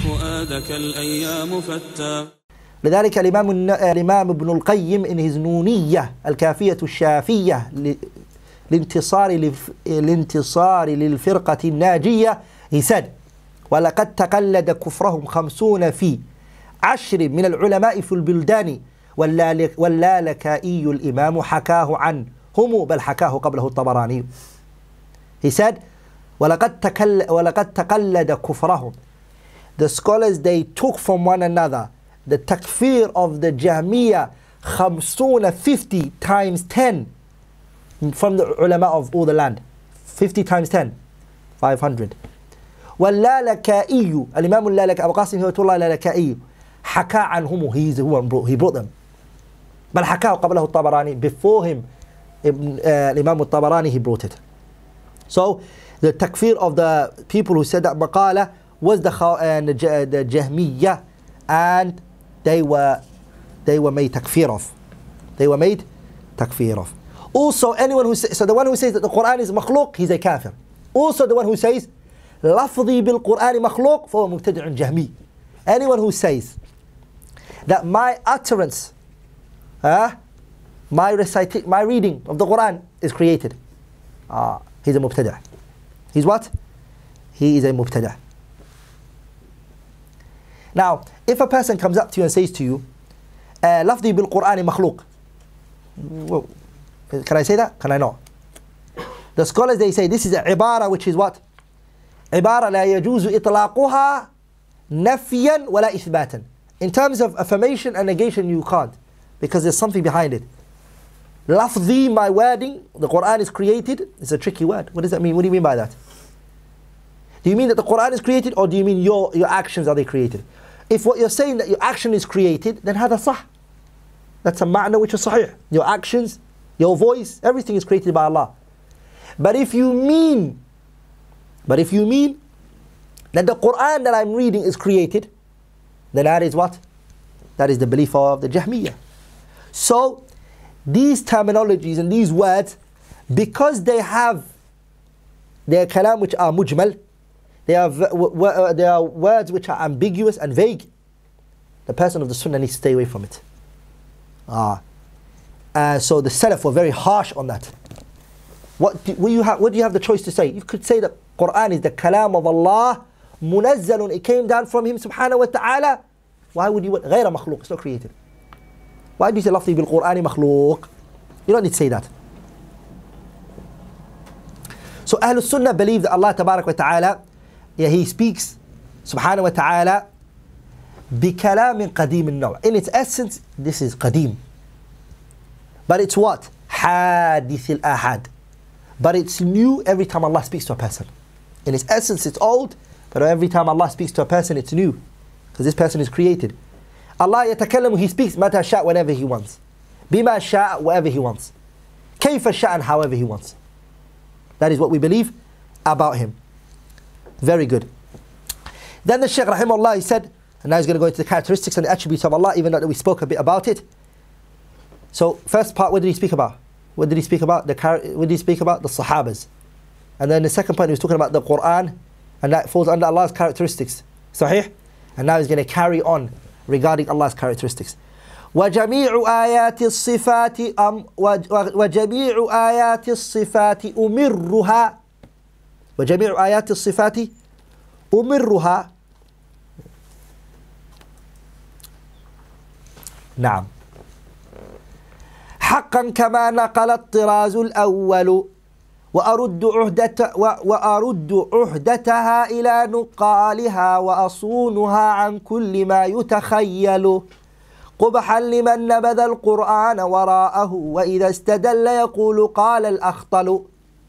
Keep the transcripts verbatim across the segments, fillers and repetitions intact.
فؤادك الأيام فتى. لذلك الإمام الإمام ابن القيم in his نونية الكافية الشافية لانتصار لانتصار للفرقة الناجية he said ولقد تقلد كفرهم خمسون في عشر من العلماء في البلدان واللالكائي الإمام حكاه عنهم بل حكاه قبله الطبراني. He said ولقد تقلد, ولقد تقلد كفرهم. The scholars they took from one another the takfir of the Jaami'ah خمسون fifty times ten from the ulama of all the land. fifty times ten five hundred. واللالكائي الإمام اللالكائي أبو قاسم هو الله اللالكائي حكى عنهم he is the one brought, he brought them بل حكاه قبله الطبراني before him Ibn, uh, Imam al-Tabarani he brought it. So the takfir of the people who said that maqala was the, uh, the, the Jahmiyyah, and they were they were made takfir of. They were made takfir of. Also anyone who says, so the one who says that the Quran is makhluq, he's a kafir. Also the one who says lafzi bil Quran makhluq for mubtadi'un jahmi. Anyone who says that my utterance, uh, my reciting, my reading of the Quran is created, ah, he's a mubtada'. He's what? He is a mubtada'. Now, if a person comes up to you and says to you, lafzi bil Quran makhluq, can I say that? Can I not? The scholars they say this is a ibara which is what? عبارة لا يجوز إطلاقها نفيا ولا إثباتا. In terms of affirmation and negation you can't, because there's something behind it. Lafzi, my wording, the Quran is created, it's a tricky word. What does that mean? What do you mean by that? Do you mean that the Quran is created, or do you mean your, your actions are they created? If what you're saying that your action is created, then هذا صح. That's a ma'na which is sahih. Your actions, your voice, everything is created by Allah. But if you mean But if you mean that the Quran that I'm reading is created, then that is what? That is the belief of the Jahmiyyah. So, these terminologies and these words, because they have their kalam which are mujmal, they are, they are words which are ambiguous and vague, the person of the Sunnah needs to stay away from it. Ah. Uh, so the Salaf were very harsh on that. What do, what, you have, what do you have the choice to say? You could say that Quran is the kalam of Allah, munazzalun, it came down from Him subhanahu wa ta'ala. Why would you, غير مخلوق, it's not created. Why do you say lafzi bil Qur'ani makhluq? You don't need to say that. So Ahlul Sunnah believe that Allah tabarak wa ta'ala, yeah, He speaks subhanahu wa ta'ala bi kalamin qadim al-naw'. In its essence, this is qadim. But it's what? Hadith al-ahad. But it's new every time Allah speaks to a person. In its essence, it's old, but every time Allah speaks to a person, it's new. Because this person is created. Allah yatakallamu, He speaks mata sha' whenever He wants. Bima sha' wherever He wants. Kayfa sha'an, however He wants. That is what we believe about Him. Very good. Then the Shaykh rahimahullah, he said, and now he's going to go into the characteristics and the attributes of Allah, even though we spoke a bit about it. So, first part, what did he speak about? What did he speak about? The what did he speak about? The Sahabas. And then the second part, he was talking about the Quran, and that falls under Allah's characteristics. Sahih? And now he's going to carry on regarding Allah's characteristics. وَجَمِيعُ آيَاتِ الصِّفَاتِ أم وَجَمِيعُ آيَاتِ الصِّفَاتِ أُمِرُّهَا وَجَمِيعُ آيَاتِ الصِّفَاتِ أُمِرُّهَا. نعم. حقا كما نقل الطراز الأول وأرد عهدة وأرد عهدتها إلى نقالها وأصونها عن كل ما يتخيل قبحا لمن نبذ القرآن وراءه وإذا استدل يقول قال الأخطل.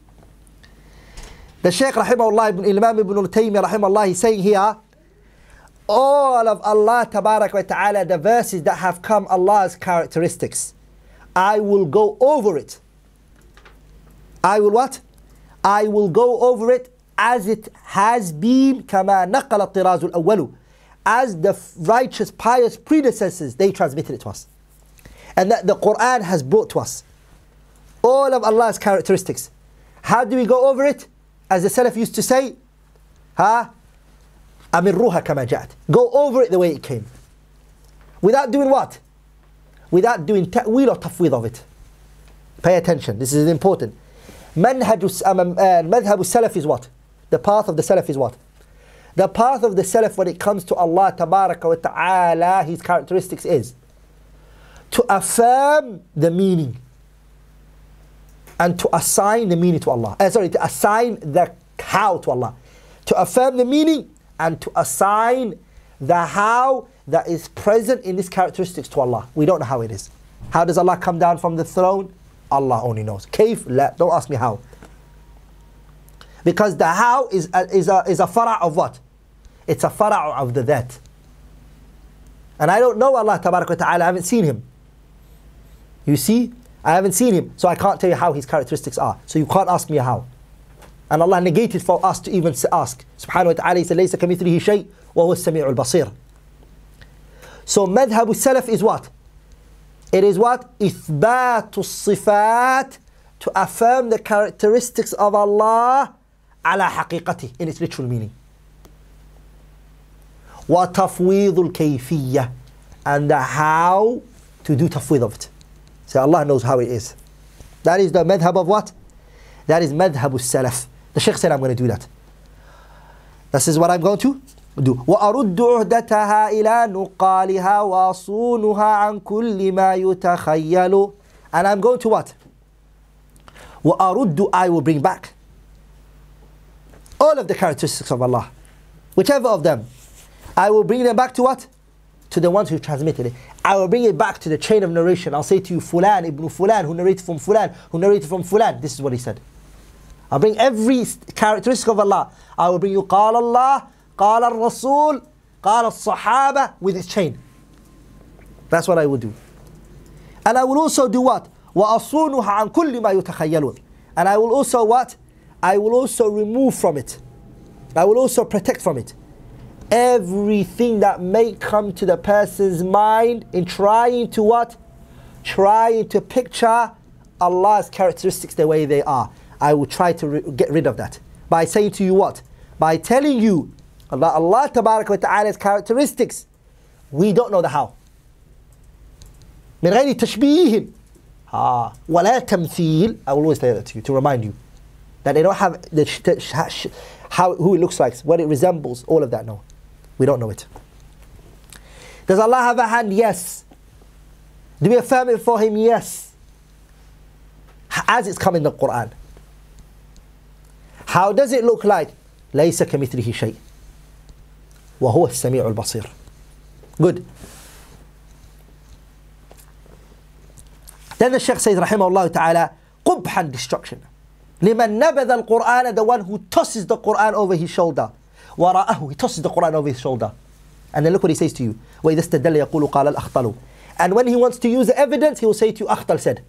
The Shaykh rahimahullah, Ibn Imam Ibn Taymiyyah rahimahullah, he's saying here, all of Allah tabarak wa ta'ala, the verses that have come Allah's characteristics, I will go over it. I will what? I will go over it as it has been كما نقل الطراز الأول, as the righteous pious predecessors, they transmitted it to us. And that the Quran has brought to us all of Allah's characteristics. How do we go over it? As the Salaf used to say, huh? أمرها كما جاءت. Go over it the way it came. Without doing what? Without doing ta'wil or tafweed of it. Pay attention, this is important. Manhaj madhab salaf is what? The path of the salaf is what? The path of the salaf when it comes to Allah tabaraka wa ta'ala, his characteristics is to affirm the meaning and to assign the meaning to Allah. Uh, sorry, to assign the how to Allah. To affirm the meaning and to assign the how that is present in these characteristics to Allah. We don't know how it is. How does Allah come down from the throne? Allah only knows. Kayf? La. Don't ask me how. Because the how is a, is a, is a fara' of what? It's a fara' of the that. And I don't know Allah tabarak wa ta'ala. I haven't seen him. You see? I haven't seen him. So I can't tell you how his characteristics are. So you can't ask me how. And Allah negated for us to even ask. Subhanahu wa ta'ala, He said, لَيْسَ كَمِثْلِهِ شَيْءٍ وَهُوَ السَّمِيعُ الْبَصِيرُ. So madhab salaf is what? It is what? إِثْبَاتُ الصِّفَاتِ, to affirm the characteristics of Allah على حقيقته, in its literal meaning. وَتَفْوِيضُ الْكَيْفِيَّةِ, and the how to do tafweed of it. So Allah knows how it is. That is the madhab of what? That is madhab salaf. The Shaykh said, I'm going to do that. This is what I'm going to do. وَأَرُدُّ عُهْدَتَهَا إِلَى نُقَالِهَا وَأَصُونُهَا عَنْ كُلِّ مَا يُتَخَيَّلُ. And I'm going to what? وَأَرُدُّ, I will bring back all of the characteristics of Allah. Whichever of them. I will bring them back to what? To the ones who transmitted it. I will bring it back to the chain of narration. I'll say to you, Fulan ibn Fulan, who narrated from Fulan, who narrated from Fulan. This is what he said. I'll bring every characteristic of Allah. I will bring you قال Allah, قال الرسول, قال الصحابة, with its chain. That's what I will do. And I will also do what? وَأَصُونُهَا عَنْ كُلِّ مَا يُتَخَيَّلُونَ. And I will also what? I will also remove from it. I will also protect from it everything that may come to the person's mind in trying to what? Trying to picture Allah's characteristics the way they are. I will try to re get rid of that. By saying to you what? By telling you Allah, Allah tabarak wa ta'ala's characteristics. We don't know the how. من غير تشبيه ah, ولا تمثيل. I will always say that to you, to remind you that they don't have the sh sh how, who it looks like, what it resembles, all of that. No, we don't know it. Does Allah have a hand? Yes. Do we affirm it for Him? Yes. As it's come in the Quran. How does it look like? ليس كمثله شيء وهو السميع البصير. Good. Then the Shaykh says, rahimahullah ta'ala, قبحا, destruction. لمن نبذ القرآن, the one who tosses the Quran over his shoulder. وراءه, he tosses the Quran over his shoulder. And then look what he says to you. وإذا استدل يقول قال الأخطل. And when he wants to use the evidence, he will say to you, Akhtal said.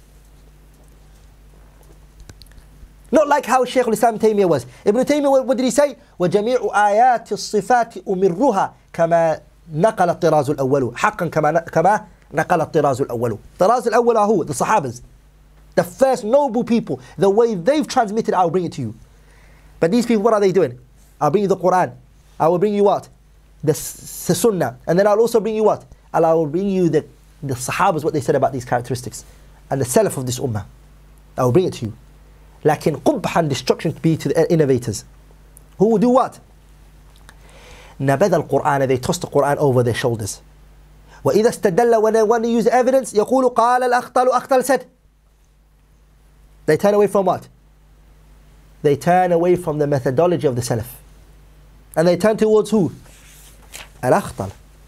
Not like how Shaykh al-Islaam Ibn Taymiyyah was. Ibn Taymiyyah, what did he say? وَجَمِيعُ آيَاتِ الصِّفَاتِ أُمِرُّهَا كَمَا نَقَلَ الطِّرَازُ الْأَوَّلُ حَقًّا كَمَا كَمَا نَقَلَ الطِّرَازُ الْأَوَّلُ. طِرَازُ الْأَوَّلُ are who? The Sahabas. The first noble people. The way they've transmitted, I'll bring it to you. But these people, what are they doing? I'll bring you the Quran. I will bring you what? The, the Sunnah. And then I'll also bring you what? And I will bring you the, the Sahabas, what they said about these characteristics. And the Salaf of this Ummah. I will bring it to you. Lakin qubhan, destruction to be to the innovators. Who will do what? نبذ القرآن, they toss the Quran over their shoulders. وإذا استدل, when they want to use evidence, يقول قال الأخطل, Akhtal said. They turn away from what? They turn away from the methodology of the Salaf. And they turn towards who? Al-Akhtal.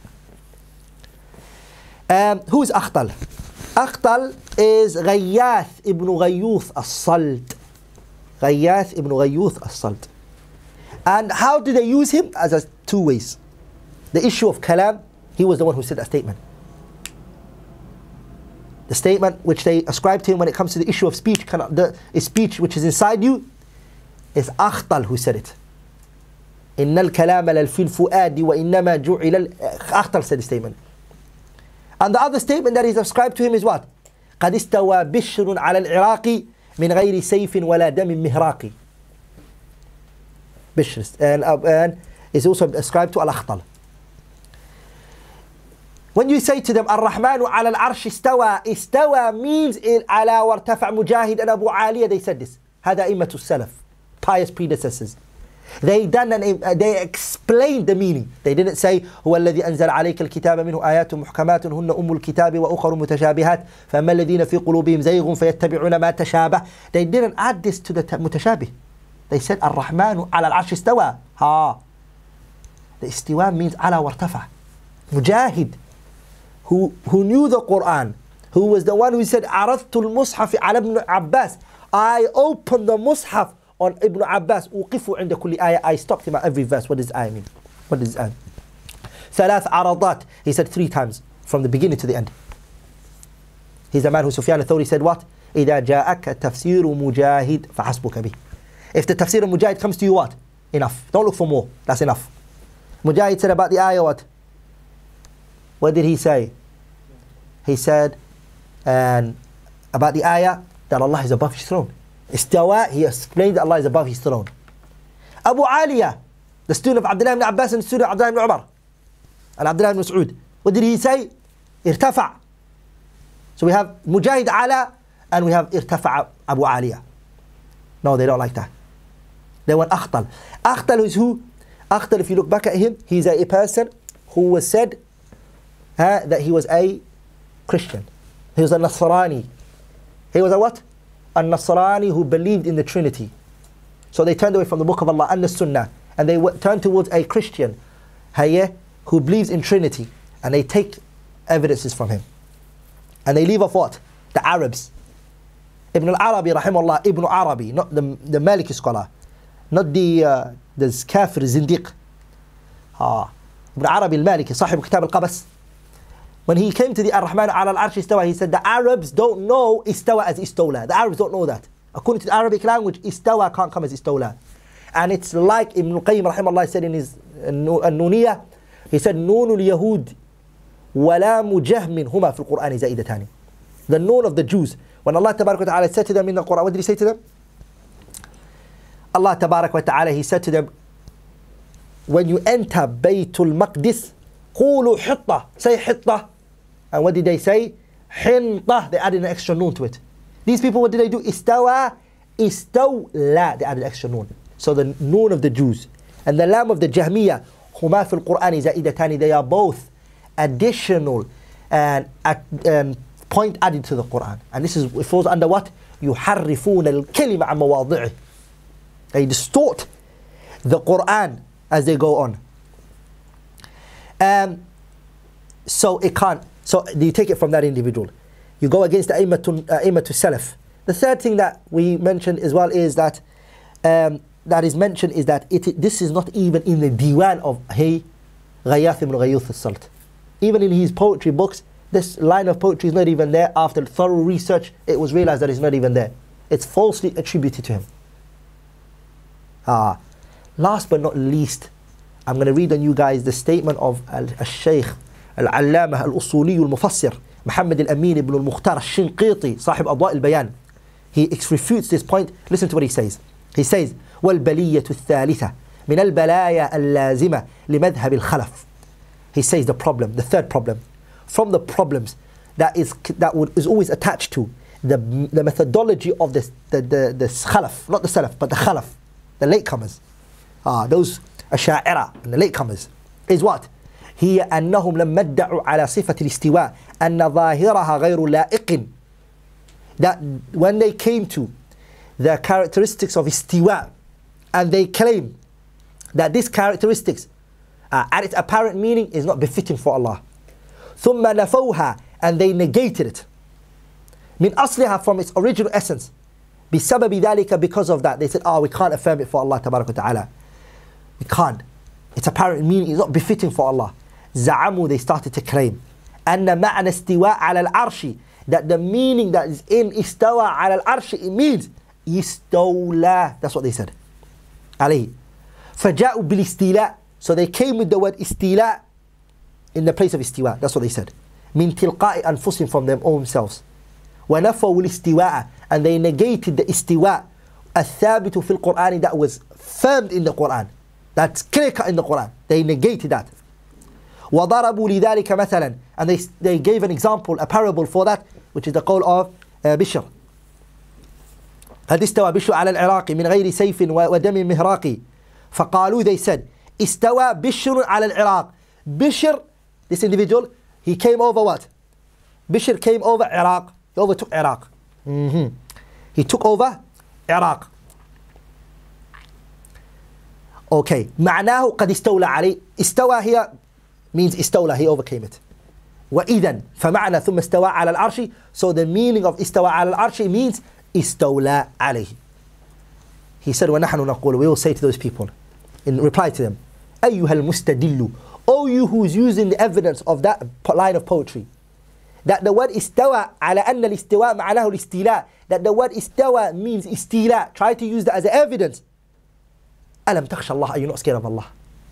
Um, who is Akhtal? Akhtal is Ghayath ibn Ghayuth as-Salt. Ghayath ibn Ghayuth as-Salt. And how did they use him? As a, two ways. The issue of kalam, he was the one who said that statement. The statement which they ascribed to him when it comes to the issue of speech, the speech which is inside you, is Akhtal who said it. إن الكلام للفي الفؤاد وإنما جعل. Akhtal said the statement. And the other statement that is ascribed to him is what? قد استوى بشر على العراق من غير سيف ولا دم مهراق. Bishr and, uh, and is also ascribed to al-Akhtal. When you say to them, Ar-Rahmanu ala al-Arsh istawa, istawa means in ala wartafa Mujahid and Abu Aliyah, they said this. Hada immatu salaf, pious predecessors. They done and they explained the meaning. They didn't say هو الذي أنزل عليك الكتاب منه آيات محكمات هن أم الكتاب وأخر متشابهات فأما الذين في قلوبهم زيغ فيتبعون ما تشابه. They didn't add this to the mutashabih. They said الرحمن على العرش استوى. Ha. The istiwa means ala wartafa. Mujahid, who who knew the Quran, who was the one who said عرضت المصحف على ابن عباس. I opened the mushaf on Ibn Abbas. وقفوا عند كل آية. I stopped him at every verse. What does ayah mean? What does ayah? ثلاث عرضات. He said three times from the beginning to the end. He's the man who Sufyan al-Thawri said what? إذا جاءك تفسير مجاهد فحسبك به. If the tafsir of Mujahid comes to you, what? Enough. Don't look for more. That's enough. Mujahid said about the ayah what? What did he say? He said and about the ayah that Allah is above his throne. Istawa, he explained that Allah is above his throne. Abu Aliyah, the student of Abdullah ibn Abbas and the student of Abdullah ibn Umar and Abdullah ibn Saud, what did he say? Irtafa. So we have Mujahid ala and we have Irtafa Abu Aliyah. No, they don't like that. They want Akhtal. Akhtal is who? Akhtal, if you look back at him, he's a, a person who was said uh, that he was a Christian. He was a Nasrani. He was a what? A Nasrani who believed in the Trinity. So they turned away from the Book of Allah and the Sunnah, and they turned towards a Christian who believes in Trinity, and they take evidences from him. And they leave off what? The Arabs. Ibn al-Arabi, rahimahullah, Ibn Arabi, not the, the Maliki scholar, not the, uh, the Kafir, Zindiq. Ah. Ibn Arabi al-Maliki, Sahib Kitab al-Qabas. When he came to the Ar-Rahman ala al-Arsh istawa, he said the Arabs don't know istawa as istawla. The Arabs don't know that. According to the Arabic language, istawa can't come as istawla. And it's like Ibn al-Qayyim rahimahullah said in his al-Nuniyah, he said, Noonul Yahud walamu jahmin huma fil Qur'ani zaidatani. The noon of the Jews. When Allah tabarak wa ta'ala said to them in the Quran, what did he say to them? Allah tabarak wa ta'ala, he said to them, when you enter Baytul Maqdis, قولوا حطة, say حطة. And what did they say? حنطة. They added an extra noon to it. These people, what did they do? Istawa, istawla. They added an extra noon. So the noon of the Jews and the lam of the Jahmiyyah, huma fil Qur'ani zaidatani, they are both additional and, and point added to the Quran. And this is, it falls under what? يحرفون الكلمة عن مواضعه. They distort the Quran as they go on. Um, so it can't. So you take it from that individual. You go against the Aimatu Salaf. The third thing that we mentioned as well is that um, that is mentioned is that it, this is not even in the diwan of Hey Ghayath ibn Ghayuth al-Salt. Even in his poetry books, this line of poetry is not even there. After thorough research, it was realized that it's not even there. It's falsely attributed to him. Ah, last but not least, I'm going to read on you guys the statement of al-Shaykh al-Allamah al-Usuli al-Mufassir Muhammad al-Amin ibn al-Mukhtar al-Shinqiti Sahib Adwa al-Bayan. He refutes this point. Listen to what he says. He says, وَالْبَلِيَّةُ الثَّالِثَةِ مِنَ الْبَلَايَا اللَّازِمَةِ لِمَذْهَبِ الْخَلَفِ. He says the problem, the third problem, from the problems that is that would, is always attached to the, the methodology of this, the, the, the Khalaf, not the Salaf, but the Khalaf, the latecomers. Ah, those Asha'ira and the latecomers, is what? هي أنهم لما ادعوا على صفة الاستواء أن ظاهرها غير لائق. That when they came to the characteristics of istiwa, and they claim that this characteristics uh, at its apparent meaning is not befitting for Allah. ثم نفوها, and they negated it. من أصلها, from its original essence. بسبب ذلك, because of that. They said, oh, we can't affirm it for Allah تبارك وتعالى. We can't. Its apparent meaning is not befitting for Allah. زعموا, they started to claim أن معنى استواء على العرش, that the meaning that is in استوى على العرش, it means استولى. That's what they said. عليه. فجاءوا بالاستيلاء, so they came with the word استيلاء in the place of istiwa. That's what they said. من تلقاء أنفسهم, from their own selves. ونفوا الاستواء, and they negated the istiwa الثابت في القرآن, that was firmed in the Quran. That's clear cut in the Quran. They negated that. وَضَرَبُوا لِذَلِكَ مَثَلًا. And they, they gave an example, a parable for that, which is the qawl of uh, Bishr. قد استوى بشر على العراق من غير سيف ودم مهراقي. فقالوا, they said, استوى بشر على العراق. Bishr, this individual, he came over what? Bishr came over Iraq. He overtook Iraq. Mm-hmm. He took over Iraq. Okay. معناه قد استولى عليه. استوى here means استولى, he overcame it. وإذن فمعنى ثم استوى على العرش. So the meaning of استوى على العرش means استولى عليه. He said ونحن نقول, we will say to those people in reply to them, أيها المستدل, O you who is using the evidence of that line of poetry, that the word استوى على أن الاستواء معناه الاستيلاء, that the word استوى means استيلاء, try to use that as evidence. ألم تخشى الله, are you not scared of Allah?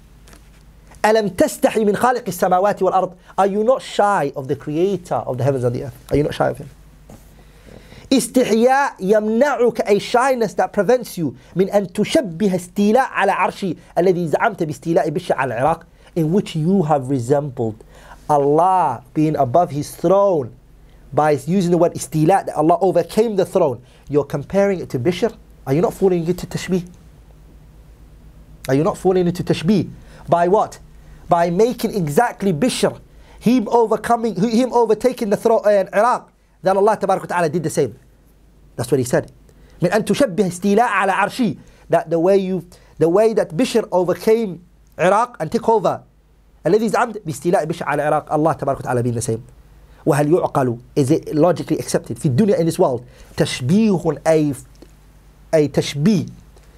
ألم تستحي من خالق السماوات والأرض, are you not shy of the creator of the heavens and the earth? Are you not shy of him? استحياء يمنعك, a shyness that prevents you من أن تشبه استيلاء على عرشي الذي زعمت باستيلاء بشر على العراق, in which you have resembled Allah being above his throne by using the word istila, that Allah overcame the throne. You're comparing it to Bishr. Are you not falling into tashbih? Are you not falling into tashbih? By what? By making exactly Bishr, him overcoming, him overtaking the throne in Iraq, then Allah Tabarak wa Ta'ala did the same. That's what he said. من أن تشبه استيلاء على عرشي, that the way you, the way that Bishr overcame Iraq and took over, الذي زعمت باستيلاء بشر على العراق, Allah تبارك وتعالى being the same. وهل يعقل, is it logically accepted في الدنيا, in this world, تشبيه, أي أي تشبيه,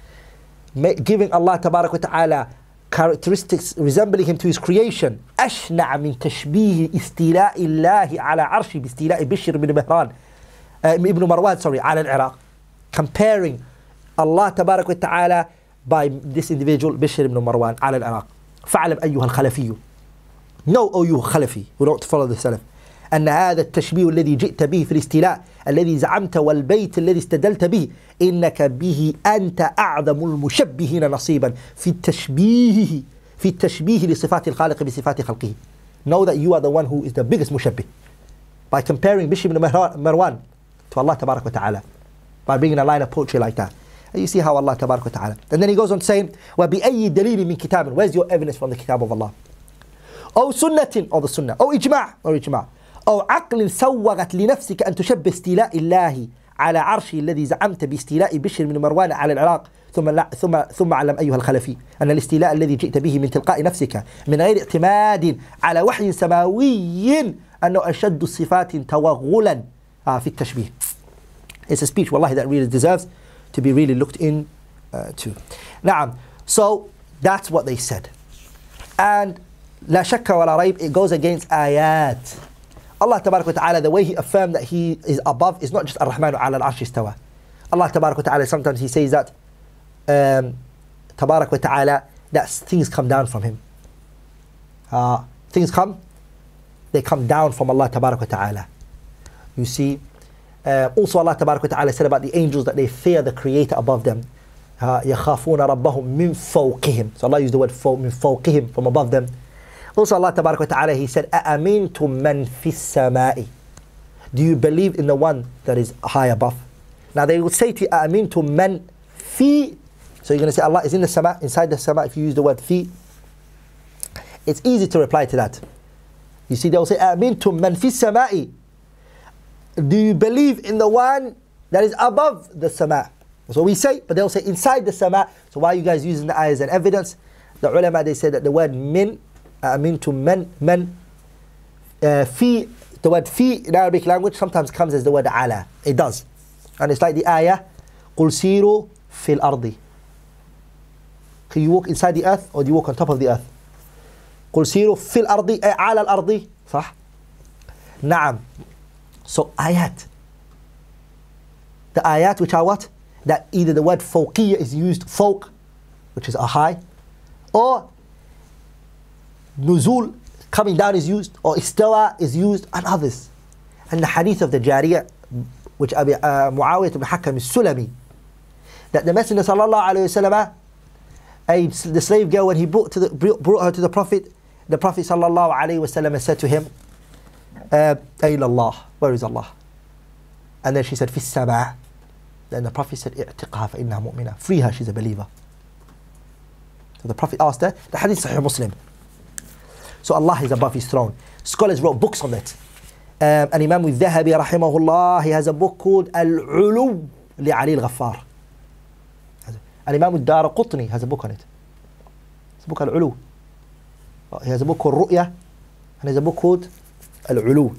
giving Allah تبارك وتعالى characteristics resembling him to his creation, أشنع من تشبيه استيلاء الله على عرشه باستيلاء بشر بن مهران ابن مروان sorry على العراق, comparing Allah تبارك وتعالى by this individual بشر بن مروان على العراق. فاعلم أيها الخلفي, know O you خلفي who don't follow the Salaf, أن هذا التشبيه الذي جئت به في الاستيلاء الذي زعمت والبيت الذي استدلت به إنك به أنت أعظم المشبهين نصيبا في التشبيه في التشبيه لصفات الخالق بصفات خلقه. Know that you are the one who is the biggest mushabbih by comparing Bishr ibn Marwan to Allah Tabarak wa Ta'ala, by bringing a line of poetry like that. And you see how Allah Tabarak wa Ta'ala. And then he goes on saying, وَبِأَيِّ دَلِيلٍ مِنْ كِتَابٍ, where's your evidence from the kitab of Allah? أو سنة, or the sunnah, أو إجماع, or إجماع, أو عقل سوغت لنفسك أن تشبه استيلاء الله على عرشه الذي زعمت باستيلاء بشر بن مروان على العراق. ثم لا ثم ثم علم أيها الخلفي أن الاستيلاء الذي جئت به من تلقاء نفسك من غير اعتماد على وحي سماوي أنه أشد الصفات توغلا في التشبيه. It's a speech wallahi that really deserves to be really looked in uh, to. نعم, so that's what they said. And لا شك ولا ريب, it goes against ayat. Allah Tabarak wa Ta'ala, the way he affirmed that he is above is not just al-Rahman ala al-Arsh istawa. Allah Tabarak wa Ta'ala, sometimes he says that um, Tabarak wa Ta'ala, that things come down from him. Uh, things come, they come down from Allah Tabarak wa Ta'ala. You see, uh, also Allah Tabarak wa Ta'ala said about the angels that they fear the Creator above them. يَخَافُونَ رَبَّهُمْ مِنْ فَوْقِهِمْ. So Allah used the word مِنْ فَوْقِهِمْ, from above them. Also Allah Tabarak wa Ta'ala, he said, أَأَمِنْتُمْ مَنْ فِي السَّمَاءِ. Do you believe in the one that is high above? Now they would say to you, أَأَمِنْتُمْ مَنْ فِي. So you're going to say Allah is in the sama, inside the sama, if you use the word fi. It's easy to reply to that. You see, they will say, أَأَمِنْتُمْ مَنْ فِي السَّمَاءِ. Do you believe in the one that is above the sama? That's what we say, but they'll say inside the sama. So why are you guys using the ayah as an evidence? The ulama, they said that the word min, أَأَمِنْتُمْ مَنْ مَنْ uh, fi, the word fi in Arabic language sometimes comes as the word ala. It does. And it's like the ayah, قُلْ سِيرُوا فِي الْأَرْضِ. Can you walk inside the earth or do you walk on top of the earth? قُلْ سِيرُوا فِي الْأَرْضِ أي على الأرض. صح؟ نعم. So ayat. The ayat which are what? That either the word fawqiyya is used, fawq, which is a high, or nuzul, coming down, is used, or istawa is used, and others. And the hadith of the jariyah, which Abi uh, Muawiyah ibn Hakam al-Sulami, that the Messenger sallallahu alayhi wa sallam a, the slave girl, when he brought, to the, brought her to the Prophet, the Prophet sallallahu alayhi wasallam said to him, uh, Ayna Allah, where is Allah? And then she said, Fi as-sama'. Then the Prophet said, I'tiqha fa innaha mu'mina. Free her, she's a believer. So the Prophet asked her, the hadith Sahih Muslim. So Allah is above his throne. Scholars wrote books on it. Um, and Imam al-Dhahabi rahimahullah, he has a book called Al-Ulu li Ali al-Ghaffar. And Imam al-Daraqutni has a book on it. It's a book Al-Ulu. He has a book called Ru'ya, and he has a book called Al-Ulu.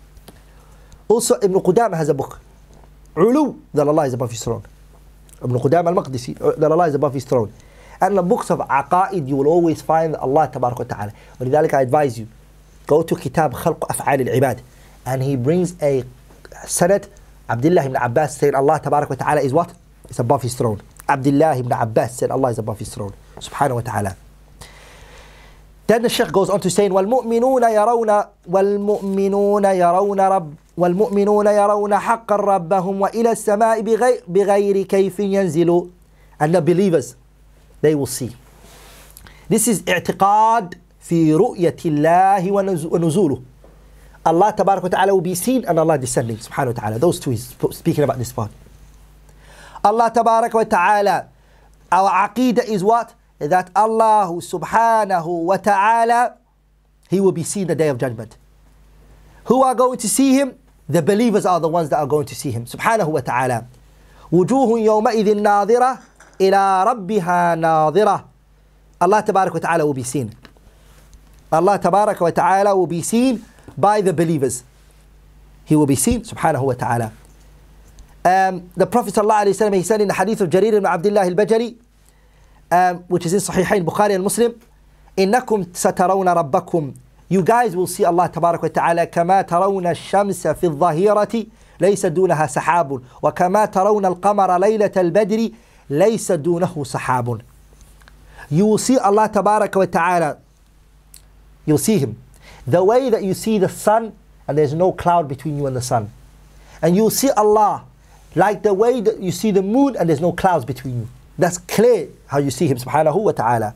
Also Ibn Qudamah has a book, Ulu, that Allah is above his throne. Ibn Qudamah al-Maqdisi, that Allah is above his throne. And in the books of Aqa'id, you will always find Allah tabarak wa ta'ala. ولذلك I advise you, go to Kitab Khalq Af'al al-Ibad, and he brings a sanad, Abdullah ibn Abbas saying Allah tabarak wa ta'ala is what? Is above his throne. Abdullah ibn Abbas said Allah is above his throne. Subhanahu wa ta'ala. Then the Shaykh goes on to saying, وَالْمُؤْمِنُونَ يَرَوْنَ وَالْمُؤْمِنُونَ يَرَوْنَ رَبَّ وَالْمُؤْمِنُونَ يَرَوْنَ حَقًّا رَبَّهُمْ وَإِلَى السَّمَاءِ بِغَيْرِ, بغير كَيْفٍ يَنْزِلُ. And the believers, they will see. This is i'tiqad fi ru'yati Allahi wa nuzuluh. Allah tabarak wa ta'ala will be seen and Allah descending, subhanahu wa ta'ala. Those two is speaking about this part. Allah tabarak wa ta'ala, our aqidah is what? That Allah subhanahu wa ta'ala, he will be seen the day of judgment. Who are going to see him? The believers are the ones that are going to see him, subhanahu wa ta'ala. وجوه يومئذ ناظرة إلى ربها ناظرة. Allah tabarak wa ta'ala will be seen. Allah tabarak wa ta'ala will be seen by the believers. He will be seen, subhanahu wa ta'ala. Um, the Prophet sallallahu alayhi wa sallam, he said in the hadith of Jarir ibn Abdullah al-Bajali, um, which is in Sahihain, Bukhari and Muslim, إنكم سترون ربكم. You guys will see Allah tabarak wa ta'ala كما ترون الشمس في الظهيرة ليس دونها سحاب وكما ترون القمر ليلة البدر ليس دونه سحاب. You will see Allah tabarak wa ta'ala. You'll see him the way that you see the sun and there's no cloud between you and the sun. And you'll see Allah like the way that you see the moon and there's no clouds between you. That's clear how you see him, subhanahu wa ta'ala.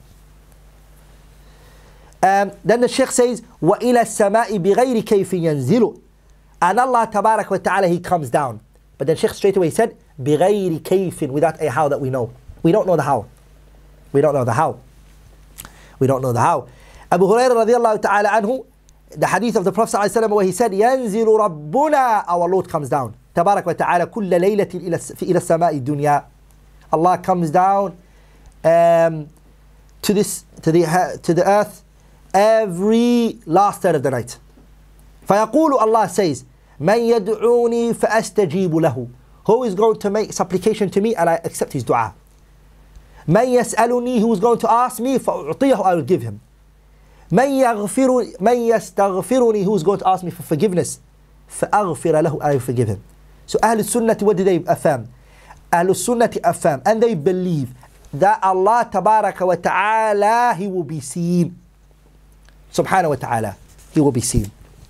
Um, then the Shaykh says, وَإِلَى السَّمَاءِ بِغَيْرِ كَيْفٍ يَنْزِلُ. And Allah tabarak wa ta'ala, he comes down. But then Shaykh straight away said, بِغَيْرِ كَيْفٍ, without a how that we know. We don't know the how. We don't know the how. We don't know the how. Abu Hurairah radiallahu ta'ala anhu, the hadith of the Prophet sallallahu alayhi wa sallam, where he said, يَنْزِلُ رَبُّنَا, our Lord comes down. Tabarak wa ta'ala, كُلَّ لَيْلَةٍ إِلَى السَّمَاءِ الدُّنْيَا. Allah comes down um, to this, to the, to the earth every last third of the night. فَيَقُولُ, Allah says, مَنْ يَدْعُونِي فَأَسْتَجِيبُ لَهُ. Who is going to make supplication to me and I accept his dua? مَنْ يَسْأَلُنِي, who is going to ask me, فَأُعْطِيهُ, I will give him. مَنْ يَغْفِرُ مَنْ يَسْتَغْفِرُنِي, who is going to ask me for forgiveness, فَأَغْفِرَ لَهُ, I will forgive him. So Ahlul Sunnah, what do they affirm? Ahlul Sunnah affirm and they believe that Allah tabaraka wa ta'ala, he will be seen. Subhanahu wa ta'ala, he will be seen.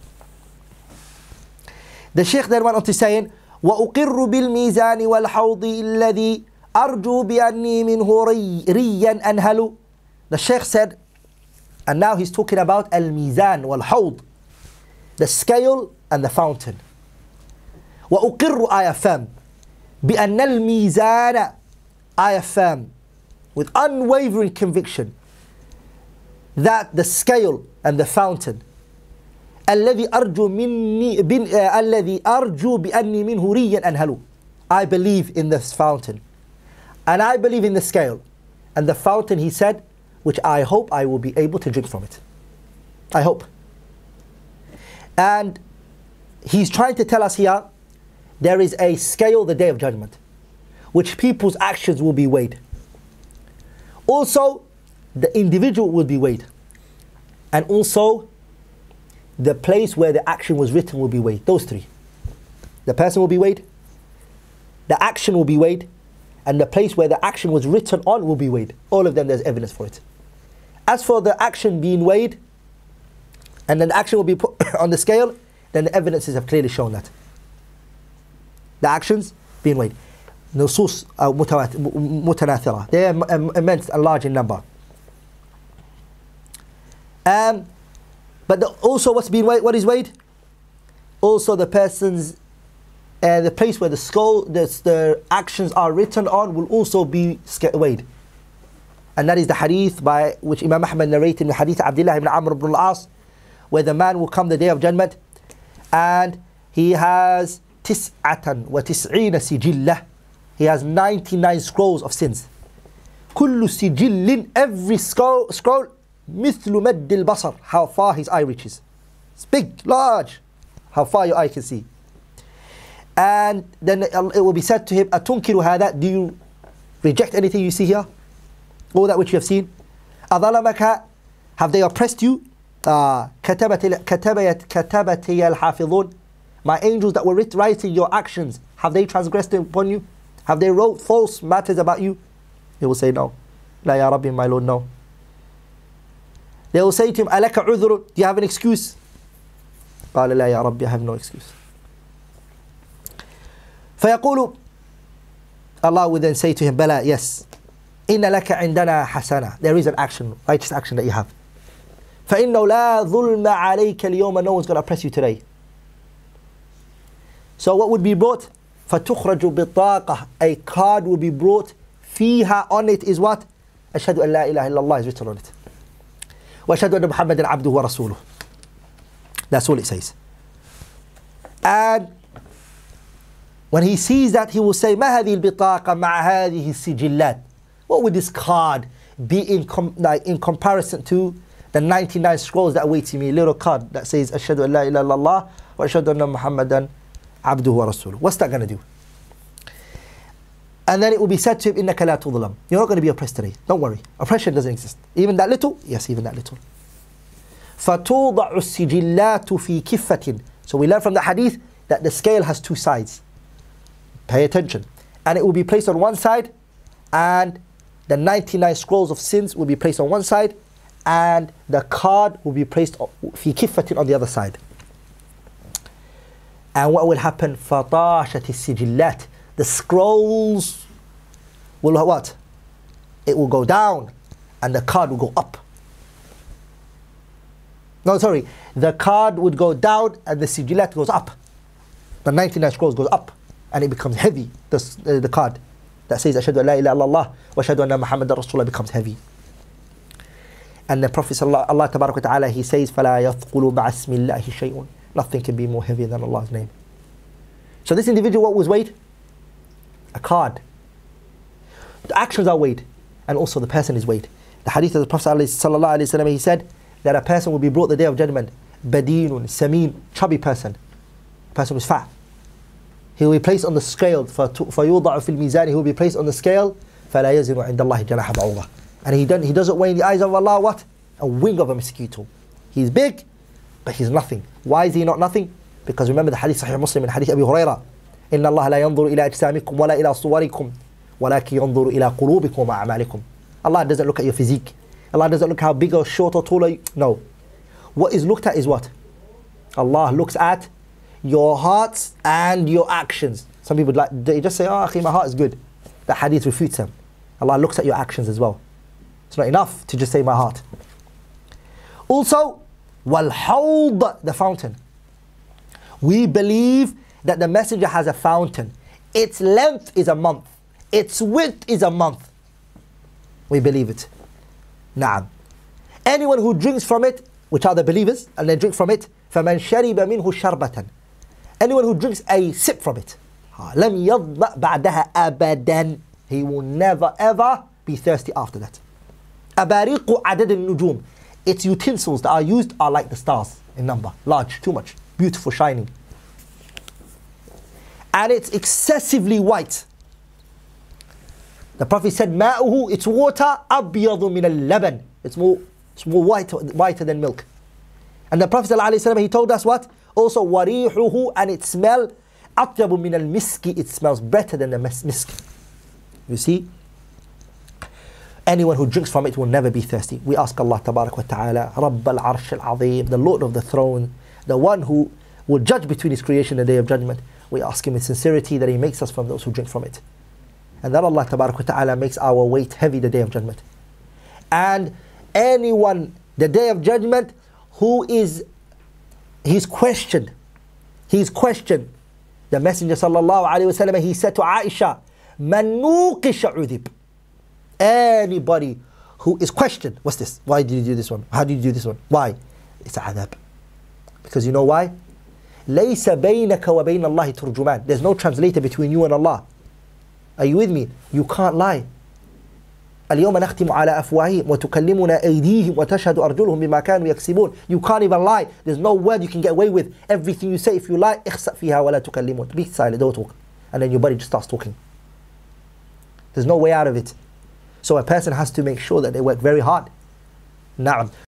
The Shaykh then went on to saying, وَأُقِرُّ بِالْمِيزَانِ وَالْحَوْضِ الَّذِي أَرْجُو بِأَنِّي مِنْهُ رِيًّا أَنْهَلُ. The Shaykh said, and now he's talking about al-mizan wal-hawd, the scale and the fountain. وَأُقِرُّ, I affirm, بِأَنَّ الْمِيزَانَ, I affirm with unwavering conviction that the scale and the fountain, الذي أرجو مني بن, uh, الذي أرجو بأني منه ريا أنهل. I believe in this fountain and I believe in the scale and the fountain, he said, which I hope I will be able to drink from it. I hope. And he's trying to tell us here, there is a scale the day of judgment, which people's actions will be weighed. Also, the individual will be weighed. And also, the place where the action was written will be weighed. Those three. The person will be weighed, the action will be weighed, and the place where the action was written on will be weighed. All of them, there's evidence for it. As for the action being weighed, and then the action will be put on the scale, then the evidences have clearly shown that. The actions being weighed. nusus uh, mutanathira. They are immense and large in number. Um, but the, also what's been weighed, what is weighed? Also the person's, uh, the place where the skull, the, the actions are written on will also be weighed. And that is the hadith by which Imam Ahmad narrated in the hadith of Abdullah ibn Amr ibn al-As, where the man will come the day of judgment and he has tis'atan wa tis'ina sijillah. He has ninety-nine scrolls of sins. Kullu sijillin, every scroll, scroll mithlu madd al-basar, how far his eye reaches. It's big, large, how far your eye can see. And then it will be said to him, atunkiru hada, do you reject anything you see here? All that which you have seen? Adhalamaka, have they oppressed you? Uh, katabat katabat al-hafidhun, my angels that were writing your actions, have they transgressed upon you? Have they wrote false matters about you? He will say no. La ya Rabbi, my Lord, no. They will say to him, alaka udhru, do you have an excuse? قال لا يا ربي, I have no excuse. فيقول, Allah will then say to him, Bala, yes. إن لك عندنا حسنة, there is an action, righteous action that you have. فإنه لا ظلم عليك اليوم, no one's going to oppress you today. So what would be brought? فَتُخْرَجُ بِطَاقَةً, a card will be brought. فيها, on it is what? أشهد أن لا إله إلا الله is written on it. وأشهد أن محمدا عبده ورسوله. That's all it says. And when he sees that, he will say, ما هذه البطاقة مع هذه السجلات? What would this card be in, com like, in comparison to the ninety-nine scrolls that await me? A little card that says أشهد أن لا إله إلا الله وأشهد أن محمدا عبده ورسوله. What's that going to do? And then it will be said to him, إنك لا تظلم. You're not going to be oppressed today. Don't worry. Oppression doesn't exist. Even that little? Yes, even that little. فَتُوضَعُ السِّجِلَّاتُ فِي كِفَّةٍ. So we learn from the hadith that the scale has two sides. Pay attention. And it will be placed on one side, and the ninety-nine scrolls of sins will be placed on one side, and the card will be placed فِي كِفَّةٍ on the other side. And what will happen? فَطَاشَتِ السِّجِلَّاتِ. The scrolls will what? It will go down, and the card will go up. No, sorry. The card would go down, and the sijillat goes up. The ninety-nine scrolls goes up, and it becomes heavy. The, uh, the card that says أشهد أن لا إله إلا الله وأشهد أن محمد رسول الله becomes heavy. And the Prophet Allah, Allah Tabarak wa Ta'ala, he says فَلَا يَثْقُلُ مَعَ اسْمِ اللَّهِ شَيْءٌ. Nothing can be more heavy than Allah's name. So this individual, what was weighed? A card. The actions are weighed, and also the person is weighed. The hadith of the Prophet Sallallahu Alaihi Wasallam, he said that a person will be brought the day of judgment, badinun, samin, chubby person, a person who is fat. He will be placed on the scale, فَيُوضَعُ فِي الْمِيزَانِ, he will be placed on the scale, فَلَا يَزِنُ عِنْدَ اللَّهِ جَنَاحَ بَعُوضَةٍ. And he, done, he doesn't weigh in the eyes of Allah what? A wing of a mosquito. He's big, but he's nothing. Why is he not nothing? Because remember the hadith Sahih Muslim and hadith Abi Hurairah, إِنَّ اللَّهَ لَا يَنظُرُ إِلَىٰ أَجْسَامِكُمْ وَلَا إِلَىٰ صُوَرِكُمْ وَلَكِنْ يَنظُرُ إِلَىٰ قُلُوبِكُمْ وَأَعْمَالِكُمْ. Allah doesn't look at your physique. Allah doesn't look how big or short or tall are you. No. What is looked at is what? Allah looks at your hearts and your actions. Some people like they just say, oh, akhi, my heart is good. That hadith refutes them. Allah looks at your actions as well. It's not enough to just say my heart. Also, wal-hawd, the fountain. We believe that the messenger has a fountain. Its length is a month. Its width is a month. We believe it. Na'am. Anyone who drinks from it, which are the believers, and they drink from it, فَمَنْ شَرِبَ مِنْهُ شَرْبَةً. Anyone who drinks a sip from it, لَمْ يَضْمَأْ بَعْدَهَا أَبَدًا. He will never ever be thirsty after that. أَبَارِقُ عَدَدِ النُّجُومِ. Its utensils that are used are like the stars in number. Large, too much. Beautiful, shining. And it's excessively white. The Prophet said, مَاؤُهُ, its water, أَبْيَضُ مِنَ اللَّبَنِ. It's more, it's more white, whiter than milk. And the Prophet ﷺ, he told us what? Also, وَرِيحُهُ, and its smell, أَطْيَبُ مِنَ الْمِسْكِ. It smells better than the misk. You see? Anyone who drinks from it will never be thirsty. We ask Allah Tabarak wa Ta'ala, Rabb al-Arsh al-Azim, the Lord of the throne, the one who will judge between his creation and the day of judgment. We ask him in sincerity that he makes us from those who drink from it. And that Allah Tabarak wa Ta'ala makes our weight heavy the Day of Judgment. And anyone, the Day of Judgment, who is, he's questioned. He's questioned. The Messenger Sallallahu Alaihi Wasallam, he said to Aisha, Man nuqisha udhib. Anybody who is questioned, what's this? Why did you do this one? How did you do this one? Why? It's a adab. Because you know why? لَيْسَ بَيْنَكَ وَبَيْنَ اللَّهِ تُرْجُمَانٍ. There's no translator between you and Allah. Are you with me? You can't lie. اليوم نختم على أفواههم وتكلمنا أيديهم وتشهد أرجلهم بما كانوا يكسبون. You can't even lie. There's no word you can get away with. Everything you say, if you lie, اخسأ فيها ولا تكلمون. Be silent, don't talk. And then your body just starts talking. There's no way out of it. So a person has to make sure that they work very hard. نعم.